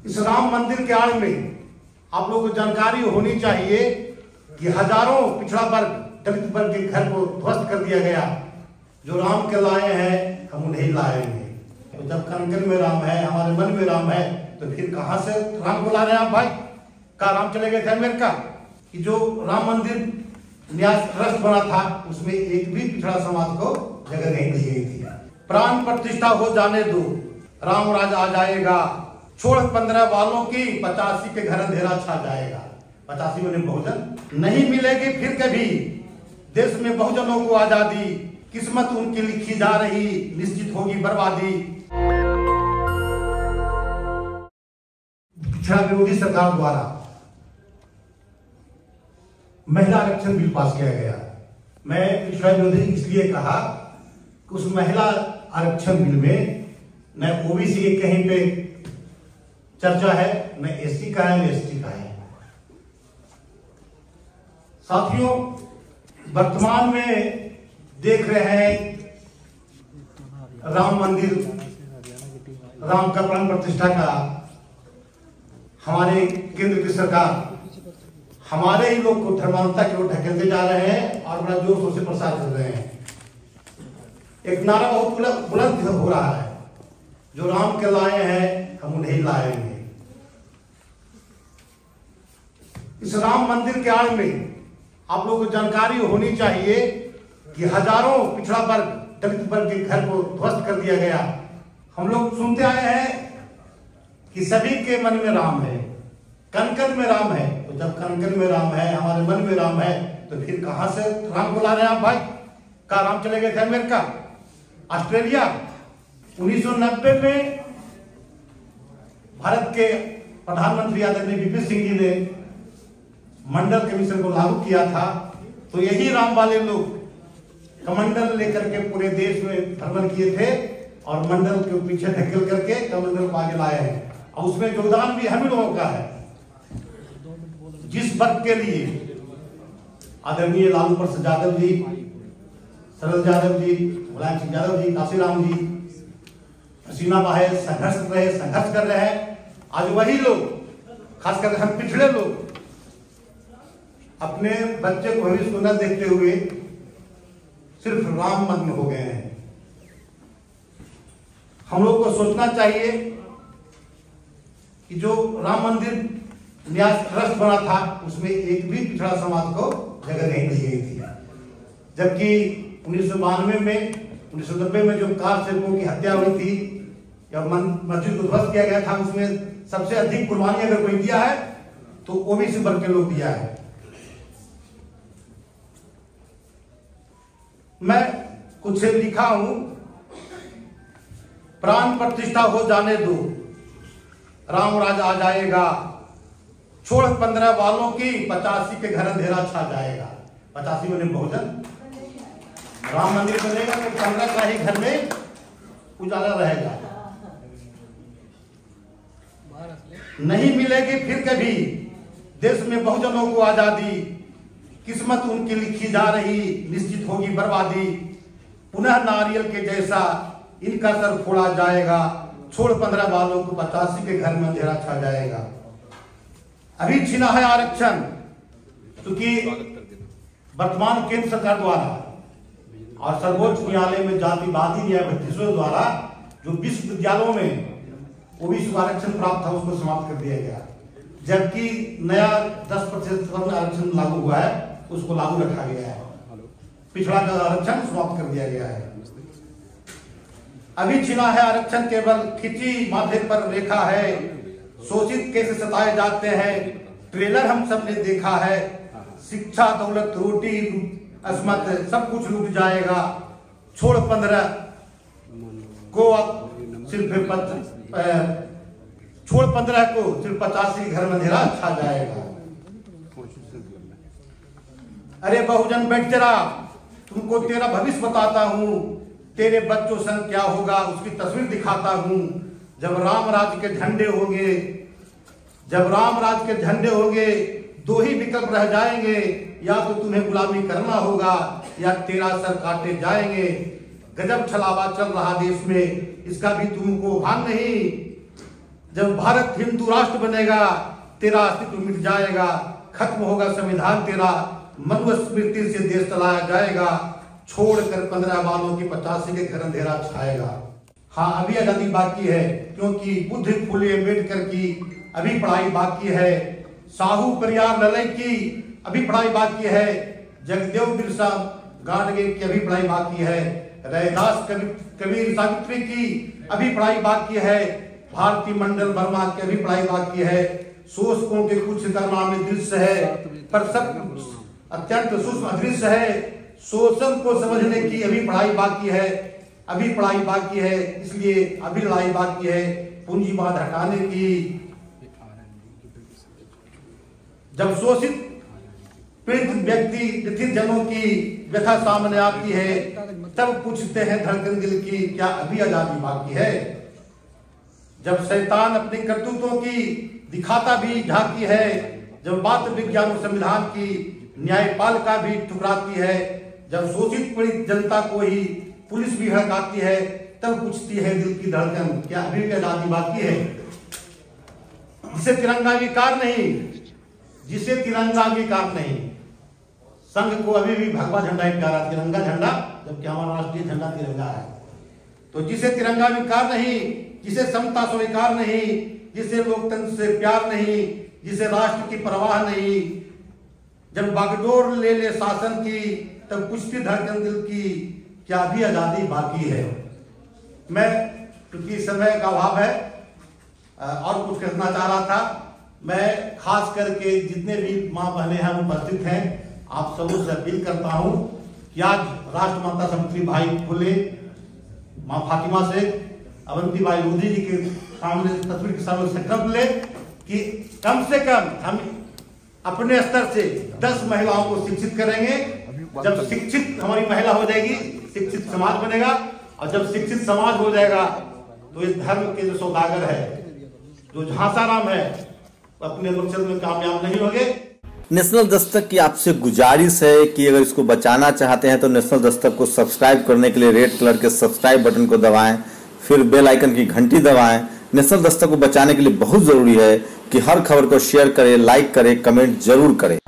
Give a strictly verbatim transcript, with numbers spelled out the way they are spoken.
इस राम मंदिर के आड़ में आप लोगों को जानकारी होनी चाहिए कि हजारों पिछड़ा वर्ग दलित वर्ग के घर को ध्वस्त कर दिया गया। जो राम के लाए हैं हम उन्हें लाएंगे। तो जब कनकन में राम है, हमारे मन में राम है, तो फिर कहां से राम को ला रहे हैं आप भाई? का राम चले गए थे अमेरिका? कि जो राम मंदिर न्यास ट्रस्ट बना था उसमें एक भी पिछड़ा समाज को जगह नहीं दी गई थी। प्राण प्रतिष्ठा हो जाने दो, राम राज आ जाएगा। छोड़ पंद्रह वालों की, पचासी के घर अंधेरा छा जाएगा। पचासी में बहुजन नहीं मिलेगी फिर कभी, देश में बहुजनों को आजादी, किस्मत उनकी लिखी जा रही, निश्चित होगी बर्बादी। पिछड़ा विरोधी सरकार द्वारा महिला आरक्षण बिल पास किया गया। मैं पिछड़ा विरोधी इसलिए कहा कि उस महिला आरक्षण बिल में न ओबीसी के कहीं पे चर्चा है, न एससी का है, न एसटी का है। साथियों, वर्तमान में देख रहे हैं राम मंदिर, राम का प्राण प्रतिष्ठा का हमारे केंद्र की सरकार हमारे ही लोग को धर्मांतरता की ओर ढकेलते जा रहे हैं और बड़ा जोर शोर से प्रसार कर रहे हैं। एक नारा बहुत बुलंद हो रहा है, जो राम के लाए हैं हम उन्हें लाएंगे। इस राम मंदिर के आड़ में आप लोगों को जानकारी होनी चाहिए कि हजारों पिछड़ा वर्ग दलित वर्ग के घर को ध्वस्त कर दिया गया। हम लोग सुनते आए हैं कि सभी के मन में राम है, कनकन में राम है। तो जब कनकन में राम है, हमारे मन में राम है, तो फिर कहां से राम को ला रहे हैं आप भाई? का राम चले गए थे अमेरिका, ऑस्ट्रेलिया? उन्नीस सौ नब्बे में भारत के प्रधानमंत्री आदरणीय वीपी सिंह जी ने मंडल कमीशन को लागू किया था। तो यही राम वाले लोग कमंडल लेकर के पूरे देश में भ्रमण किए थे और मंडल के पीछे ढकेल करके कमंडल को आगे लाए हैं। और उसमें योगदान भी हम लोगों का है। जिस वर्ग के लिए आदरणीय लालू प्रसाद यादव जी, शरद यादव जी, मुलायम सिंह यादव जी, काशीराम जी, हसीना बाहे संघर्ष कर रहे संघर्ष कर रहे हैं, आज वही लोग, खासकर हम पिछड़े लोग, अपने बच्चे को भविष्य को न देखते हुए सिर्फ राम मग्न हो गए हैं। हम लोग को सोचना चाहिए कि जो राम मंदिर न्यास ट्रस्ट बना था उसमें एक भी पिछड़ा समाज को जगह नहीं दी गई थी। जबकि उन्नीस सौ बानवे में, उन्नीस सौ नब्बे में जो कार सेवकों की हत्या हुई थी या मस्जिद को ध्वस्त किया गया था, उसमें सबसे अधिक कुर्बानी अगर कोई दिया है तो ओबीसी वर्ग के लोग दिया है। मैं कुछ से लिखा हूं, प्राण प्रतिष्ठा हो जाने दो, राम राज आ जाएगा। छोड़ पंद्रह वालों की, पचासी के घर अंधेरा छा जाएगा। पचासी में बहुजन, राम मंदिर बनेगा तो पंद्रह का ही घर में उजाला रहेगा। नहीं मिलेगी फिर कभी, देश में बहुजनों को आजादी, किस्मत उनकी लिखी जा रही, निश्चित होगी बर्बादी। पुनः नारियल के जैसा इनका सर फोड़ा जाएगा। छोड़ पंद्रह वालों को, पचासी के घर में अंधेरा छा जाएगा। अभी छीना है आरक्षण, क्योंकि वर्तमान केंद्र सरकार द्वारा और सर्वोच्च न्यायालय में जातिवादी न्यायाधीशों द्वारा जो विश्वविद्यालयों में ओबीसी को आरक्षण प्राप्त था उसको समाप्त कर दिया गया। जबकि नया दस प्रतिशत आरक्षण लागू हुआ है, उसको लागू रखा गया है। पिछड़ा का आरक्षण समाप्त कर दिया गया है। अभी छिना है आरक्षण, केवल खिंची माथे पर रेखा है। शोषित कैसे सताए जाते हैं, ट्रेलर हम सब ने देखा है। शिक्षा, दौलत, रोटी, अस्मत सब कुछ लूट जाएगा। छोड़ पंद्रह को सिर्फ छोड़ पंद्रह को सिर्फ पचासी घर में अंधेरा छा जाएगा। अरे बहुजन बैठ जरा, तुमको तेरा भविष्य बताता हूँ। तेरे बच्चों संग क्या होगा उसकी तस्वीर दिखाता हूँ। जब राम राज के झंडे होंगे, जब राम राज के झंडे होंगे, दो ही विकल्प रह जाएंगे, या तो तुम्हें गुलामी करना होगा या तेरा सर काटे जाएंगे। गजब छलावा चल रहा देश में, इसका भी तुमको भान नहीं। जब भारत हिंदू राष्ट्र बनेगा तेरा अस्तित्व मिट जाएगा, खत्म होगा संविधान तेरा, मनुस्मृति से देश चलाया जाएगा, छोड़कर पंद्रह बालों की पचासी के घर अंधेरा छाएगा। हाँ, अभी आजादी बाकी है, क्योंकि बुद्ध फुले अम्बेडकर की अभी पढ़ाई बाकी है, साहू परियार ललई की अभी पढ़ाई बाकी है, जगदेव बिरसा गाडगे की अभी पढ़ाई बाकी है, रैदास कबीर सावित्री की अभी पढ़ाई बाकी है, भारती मंडल वर्मा की अभी पढ़ाई बाकी है, शोषकों के कुछ कारनामे दृश्य है पर सब अत्यंत सूक्ष्म अदृश्य है, शोषण को समझने की अभी पढ़ाई बाकी है, अभी पढ़ाई बाकी है, इसलिए अभी लड़ाई बाकी है पूंजीवाद हटाने की। जब शोषित पीड़ित व्यक्ति पीड़ित जनों की व्यथा सामने आती है तब पूछते हैं धड़कन दिल की, क्या अभी आजादी बाकी है। जब शैतान अपनी करतूतों की दिखाता भी झांकी है, जब बात विज्ञान और संविधान की न्यायपालिका भी ठुकराती है, जब शोषित पीड़ित जनता को ही पुलिस भी हड़काती है तब पूछती है दिल की धड़कन, क्या अभी भी आजादी बाकी है। जिसे तिरंगा अंगीकार नहीं, जिसे तिरंगा अंगीकार नहीं, संघ को अभी भी भगवा झंडा ही प्यारा, तिरंगा झंडा, जबकि हमारा राष्ट्रीय झंडा तिरंगा है। तो जिसे तिरंगा अंगीकार नहीं, जिसे समता स्वीकार नहीं, जिसे लोकतंत्र से प्यार नहीं, जिसे राष्ट्र की परवाह नहीं, जब बागडोर ले ले शासन की तब पूछती धड़कन दिल की, क्या भी आजादी बाकी है। मैं क्योंकि समय का अभाव है और कुछ कहना चाह रहा था, मैं खास करके जितने भी माँ बहनें हैं उपस्थित हैं, आप सबों से अपील करता हूं कि आज राष्ट्रमाता सावित्री भाई फुले, माँ फातिमा से, अवंती बाई लोधी जी के सामने तस्वीर के सामने संकल्प ले कि कम से कम हम अपने स्तर से दस महिलाओं को शिक्षित करेंगे। जब शिक्षित हमारी महिला हो जाएगी, शिक्षित समाज बनेगा, और जब शिक्षित समाज हो जाएगा तो इस धर्म के जो सौदागर है, जो झांसाराम है, अपने मकसद में कामयाब नहीं होंगे। नेशनल दस्तक की आपसे गुजारिश है कि अगर इसको बचाना चाहते हैं तो नेशनल दस्तक को सब्सक्राइब करने के लिए रेड कलर के सब्सक्राइब बटन को दबाएं, फिर बेल आइकन की घंटी दबाएं। नेशनल दस्तक को बचाने के लिए बहुत जरूरी है कि हर खबर को शेयर करें, लाइक करें, कमेंट जरूर करें।